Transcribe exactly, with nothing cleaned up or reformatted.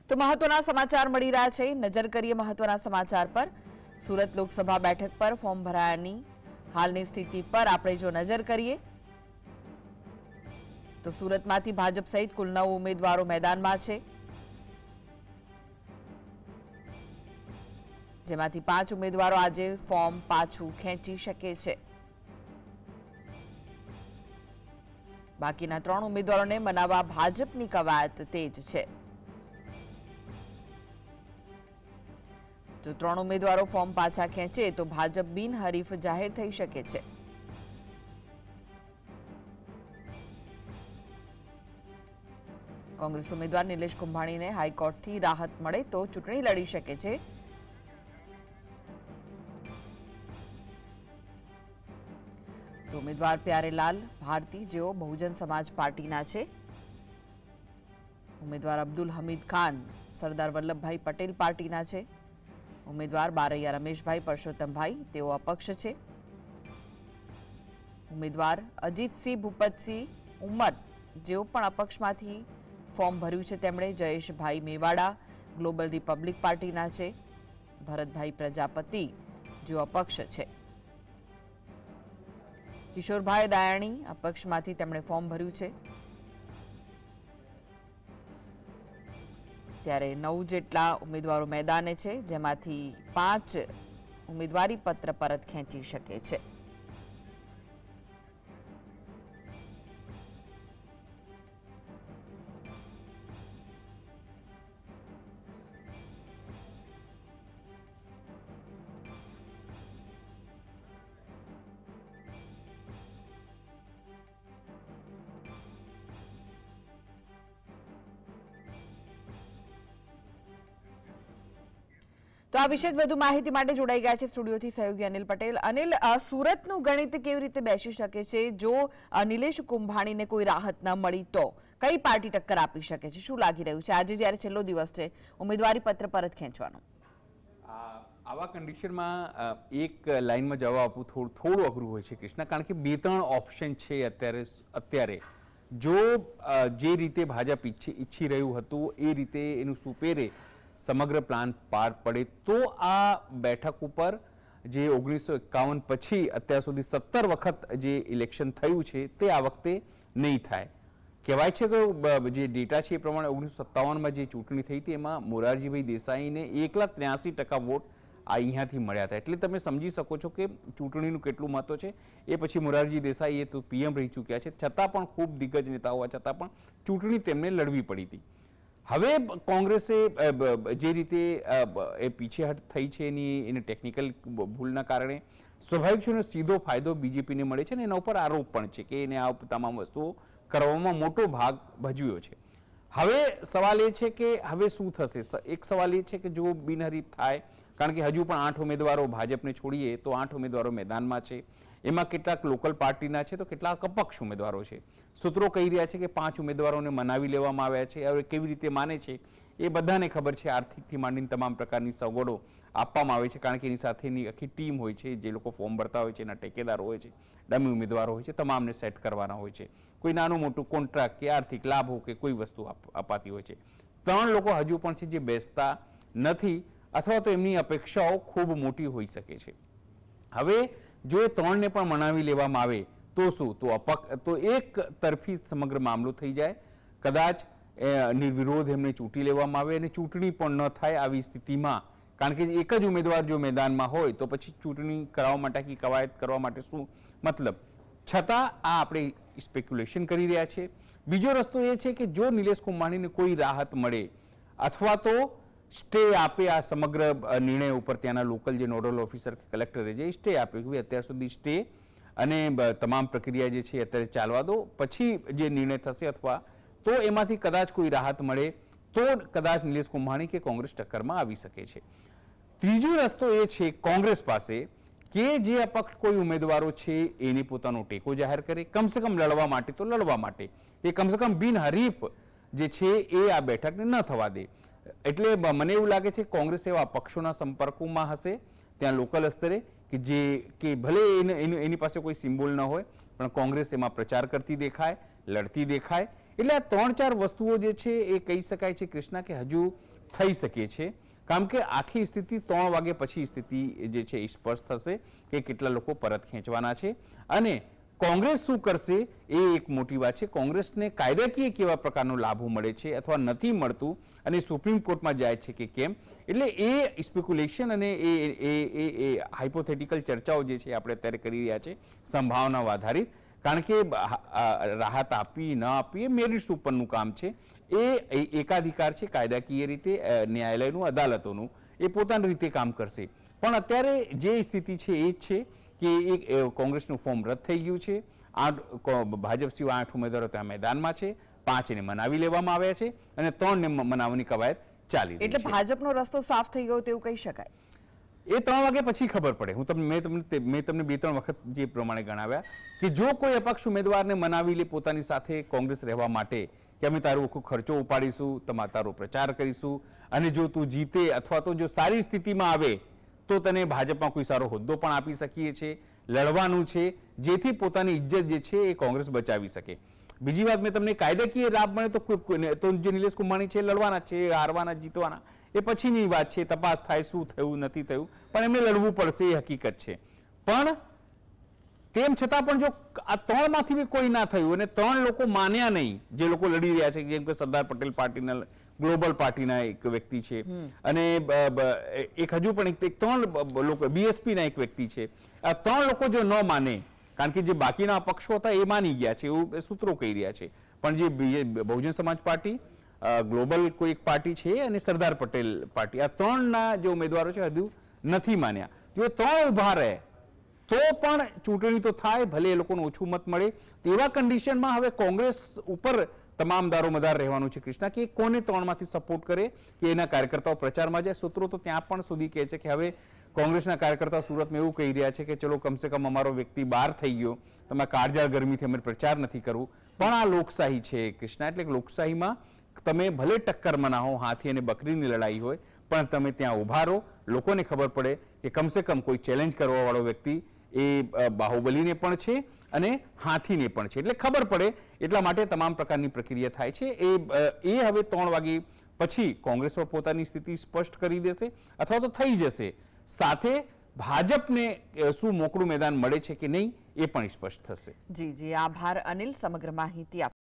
તો મહત્વના સમાચાર મળી રહ્યા છે। નજર કરીએ મહત્વના સમાચાર પર। સુરત લોકસભા બેઠક પર ફોર્મ ભરાયાની હાલની સ્થિતિ પર આપણે જો નજર કરીએ તો સુરતમાંથી ભાજપ સહિત કુલ નવ ઉમેદવારો મેદાનમાં છે, જેમાંથી પાંચ ઉમેદવારો આજે ફોર્મ પાછું ખેંચી શકે છે। બાકીના ત્રણ ઉમેદવારોને મનાવવા ભાજપની કવાયત તેજ છે। જો ત્રણ ઉમેદવારો ફોર્મ પાછા ખેંચે તો ભાજપ બિનહરીફ જાહેર થઈ શકે છે। કોંગ્રેસ ઉમેદવાર નિલેશ કુંભાણીને હાઈકોર્ટથી રાહત મળે તો ચૂંટણી લડી શકે છે। તો ઉમેદવાર પ્યારેલાલ ભારતી જેઓ બહુજન સમાજ પાર્ટીના છે। ઉમેદવાર અબ્દુલ હમીદ ખાન સરદાર વલ્લભભાઈ પટેલ પાર્ટીના છે। ઉમેદવાર બારૈયા રમેશભાઈ પરસોત્તમભાઈ તેઓ અપક્ષ છે। ઉમેદવાર અજીતસિંહ ભૂપતસિંહ ઉમર જેઓ પણ અપક્ષમાંથી ફોર્મ ભર્યું છે તેમણે જયેશભાઈ મેવાડા ગ્લોબલ રિપબ્લિક પાર્ટીના છે। ભરતભાઈ પ્રજાપતિ જેઓ અપક્ષ છે। કિશોરભાઈ દાયાણી અપક્ષમાંથી તેમણે ફોર્મ ભર્યું છે। ત્યારે નવ જેટલા ઉમેદવારો મેદાને છે, જેમાંથી પાંચ ઉમેદવારી પત્ર પરત ખેંચી શકે છે। તો આ વિશે વધુ માહિતી માટે જોડાઈ ગયા છે સ્ટુડિયોથી સહયોગી અનિલ પટેલ। અનિલ, સુરતનું ગણિત કેવી રીતે બેસી શકે છે જો નિલેશ કુંભાણીને કોઈ રાહત ન મળી તો કઈ પાર્ટી ટક્કર આપી શકે છે? શું લાગી રહ્યું છે આજે જ્યારે છેલ્લો દિવસ છે ઉમેદવારી પત્ર પરત ખેંચવાનો? આવા કન્ડિશનમાં એક લાઇનમાં જવાબ આપવું થોડું થોડું અઘરું હોય છે કૃષ્ણ, કારણ કે બે ત્રણ ઓપ્શન છે અત્યારે અત્યારે જો જે રીતે ભાજપ ઈચ્છી ઈચ્છી રહ્યું હતું એ રીતે એનું સુપેરે સમગ્ર પ્લાન પાર પડે તો આ બેઠક ઉપર જે ઓગણીસો એકાવન પછી અત્યાર સુધી સત્તર વખત જે ઇલેક્શન થયું છે તે આ વખતે નહીં થાય। કહેવાય છે કે જે ડેટા છે એ પ્રમાણે ઓગણીસો સત્તાવનમાં જે ચૂંટણી થઈ હતી એમાં મોરારજીભાઈ દેસાઈને એકલા ત્ર્યાસી ટકા વોટ આ અહીંયાથી મળ્યા હતા, એટલે તમે સમજી શકો છો કે ચૂંટણીનું કેટલું મહત્વ છે। એ પછી મોરારજી દેસાઈ એ તો પીએમ રહી ચૂક્યા છે, છતાં પણ ખૂબ દિગ્ગજ નેતા હોવા છતાં પણ ચૂંટણી તેમને લડવી પડી હતી। હવે કોંગ્રેસે જે રીતે એ પીછેહટ થઈ છે એની એને ટેકનિકલ ભૂલના કારણે સ્વાભાવિક છે સીધો ફાયદો બીજેપીને મળે છે ને એના ઉપર આરોપ પણ છે કે એને આ તમામ વસ્તુઓ કરવામાં મોટો ભાગ ભજવ્યો છે। હવે સવાલ એ છે કે હવે શું થશે? એક સવાલ એ છે કે જો બિનહરીફ થાય, કારણ કે હજુ પણ આઠ ઉમેદવારો ભાજપને છોડીએ તો આઠ ઉમેદવારો મેદાનમાં છે, એમાં કેટલાક લોકલ પાર્ટીના છે તો કેટલાક અપક્ષ ઉમેદવારો છે। સૂત્રો કહી રહ્યા છે કે પાંચ ઉમેદવારોને મનાવી લેવામાં આવ્યા છે। હવે કેવી રીતે માને છે એ બધાને ખબર છે, આર્થિકથી માંડીને તમામ પ્રકારની સગવડો આપવામાં આવે છે, કારણ કે એની સાથેની આખી ટીમ હોય છે, જે લોકો ફોર્મ ભરતા હોય છે એના ટેકેદારો હોય છે, ડમી ઉમેદવારો હોય છે, તમામને સેટ કરવાના હોય છે। કોઈ નાનું મોટું કોન્ટ્રાક્ટ કે આર્થિક લાભો કે કોઈ વસ્તુ અપાતી હોય છે। ત્રણ લોકો હજુ પણ છે જે બેસતા નથી અથવા તો એમની અપેક્ષાઓ ખૂબ મોટી હોઈ શકે છે। હવે જો એ ત્રણને પણ મનાવી લેવામાં આવે તો શું? તો અપક તો એક તરફી સમગ્ર મામલો થઈ જાય, કદાચ નિર્વિરોધ એમને ચૂંટી લેવામાં આવે અને ચૂંટણી પણ ન થાય આવી સ્થિતિમાં, કારણ કે એક જ ઉમેદવાર જો મેદાનમાં હોય તો પછી ચૂંટણી કરાવવા માટે કે કવાયત કરવા માટે શું મતલબ? છતાં આ આપણે સ્પેક્યુલેશન કરી રહ્યા છે। બીજો રસ્તો એ છે કે જો નિલેશ કુંભાણીને કોઈ રાહત મળે અથવા તો સ્ટે આપે આ સમગ્ર નિર્ણય ઉપર, ત્યાંના લોકલ જે નોડલ ઓફિસર કે કલેક્ટરે જે સ્ટે આપે કે અત્યાર સુધી સ્ટે અને તમામ પ્રક્રિયા જે છે અત્યારે ચાલવા દો, પછી જે નિર્ણય થશે અથવા તો એમાંથી કદાચ કોઈ રાહત મળે તો કદાચ નિલેશ કુંભાણી કે કોંગ્રેસ ટક્કરમાં આવી શકે છે। ત્રીજો રસ્તો એ છે કોંગ્રેસ પાસે કે જે અપક્ષ કોઈ ઉમેદવારો છે એને પોતાનો ટેકો જાહેર કરે, કમસે કમ લડવા માટે તો લડવા માટે, એ કમસે કમ બિનહરીફ જે છે એ આ બેઠકને ન થવા દે। એટલે મને એવું લાગે છે કોંગ્રેસ એવા પક્ષોના સંપર્કોમાં હશે ત્યાં લોકલ સ્તરે કે જે કે ભલે એની પાસે કોઈ સિમ્બોલ ન હોય પણ કોંગ્રેસ એમાં પ્રચાર કરતી દેખાય, લડતી દેખાય, એટલે આ ત્રણ ચાર વસ્તુઓ જે છે એ કહી શકાય છે કૃષ્ણા કે હજુ થઈ શકે છે, કારણ કે આખી સ્થિતિ ત્રણ વાગે પછી સ્થિતિ જે છે એ સ્પષ્ટ થશે કે કેટલા લોકો પરત ખેંચવાના છે અને કોંગ્રેસ શું કરશે એ એક મોટી વાત છે. કોંગ્રેસને કાયદાકીય કેવા પ્રકારનો લાભો મળે છે અથવા નથી મળતું અને સુપ્રીમ કોર્ટમાં જાય છે કે કેમ, એટલે એ સ્પેક્યુલેશન અને એ એ હાઇપોથેટિકલ ચર્ચાઓ જે છે આપણે અત્યારે કરી રહ્યા છે સંભાવનાઓ આધારિત, કારણ કે રાહત આપવી ન આપવી એ મેરિટ્સ ઉપરનું કામ છે, એ એકાધિકાર છે કાયદાકીય રીતે ન્યાયાલયનું અદાલતોનું, એ પોતાની રીતે કામ કરશે. પણ અત્યારે જે સ્થિતિ છે એ જ છે કે એક કોંગ્રેસનું ફોર્મ રદ થઈ ગયું છે, આઠ ભાજપ સિવાય આઠ ઉમેદવારો ત્યાં મેદાનમાં છે, પાંચને મનાવી લેવામાં આવ્યા છે અને ત્રણને મનાવવાની કવાયત ચાલી રહી છે. એટલે ભાજપનો રસ્તો સાફ થઈ ગયો તેવું કહી શકાય. એ ત્રણ વાગે પછી ખબર પડે. હું તમને મેં તમને મેં તમને બે ત્રણ વખત જે પ્રમાણે ગણાવ્યા કે જો કોઈ અપક્ષ ઉમેદવારને મનાવી લે પોતાની સાથે કોંગ્રેસ રહેવા માટે કે અમે તારો આખો ખર્ચો ઉપાડીશું, તમારો તારો પ્રચાર કરીશું અને જો તું જીતે અથવા તો જો સારી સ્થિતિમાં આવે તો તને ભાજપમાં કોઈ સારો હોદ્દો પણ આપી શકીએ છીએ, લડવાનું છે, જેથી પોતાની ઇજ્જત જે છે એ કોંગ્રેસ બચાવી શકે. બીજી વાત, મેં તમને કાયદાકીય લાભ મળે તો જે નિલેશ કુંભાણી છે લડવાના છે, હારવાના, જીતવાના એ પછીની વાત છે, તપાસ થાય શું થયું નથી થયું, પણ એમને લડવું પડશે એ હકીકત છે. પણ તેમ છતાં પણ જો આ ત્રણમાંથી બી કોઈ ના થયું અને ત્રણ લોકો માન્યા નહીં, જે લોકો લડી રહ્યા છે, જેમ કે સરદાર પટેલ પાર્ટીના ગ્લોબલ પાર્ટીના એક વ્યક્તિ છે અને એક હજુ પણ એક ત્રણ લોકો બીએસપીના એક વ્યક્તિ છે, આ ત્રણ લોકો જો ન માને, કારણ કે જે બાકીના પક્ષો હતા એ માની ગયા છે એવું સૂત્રો કહી રહ્યા છે, પણ જે બહુજન સમાજ પાર્ટી, ગ્લોબલ કોઈ એક પાર્ટી છે અને સરદાર પટેલ પાર્ટી, આ ત્રણના જે ઉમેદવારો છે હજુ નથી માન્યા. જો ત્રણ ઉભા રહે તો પણ ચૂંટણી તો થાય, ભલે એ લોકોને ઓછું મત મળે. તેવા કન્ડિશનમાં હવે કોંગ્રેસ ઉપર તમામ દારોમદાર રહેવાનું છે કૃષ્ણા કે કોને ત્રણમાંથી સપોર્ટ કરે કે એના કાર્યકર્તાઓ પ્રચારમાં જાય. સૂત્રો તો ત્યાં પણ સુધી કહે છે કે હવે કોંગ્રેસના કાર્યકર્તાઓ સુરતમાં એવું કહી રહ્યા છે કે ચલો કમસે કમ અમારો વ્યક્તિ બહાર થઈ ગયો, તમે કાળજાળ ગરમીથી અમે પ્રચાર નથી કરવું. પણ આ લોકશાહી છે કૃષ્ણા, એટલે લોકશાહીમાં તમે ભલે ટક્કરમાં ના હો, હાથી અને બકરીની લડાઈ હોય, પણ તમે ત્યાં ઉભા રહો, લોકોને ખબર પડે કે કમસે કમ કોઈ ચેલેન્જ કરવા વાળો વ્યક્તિ એ બાહુબલીને પણ છે અને હાથીને પણ છે, એટલે ખબર પડે. એટલા માટે તમામ પ્રકારની પ્રક્રિયા થાય છે. એ એ હવે ત્રણ વાગે પછી કોંગ્રેસ પર પોતાની સ્થિતિ સ્પષ્ટ કરી દેશે અથવા તો થઈ જશે. સાથે ભાજપને શું મોકળું મેદાન મળે છે કે નહીં એ પણ સ્પષ્ટ થશે. જી જી, આભાર અનિલ સમગ્ર માહિતી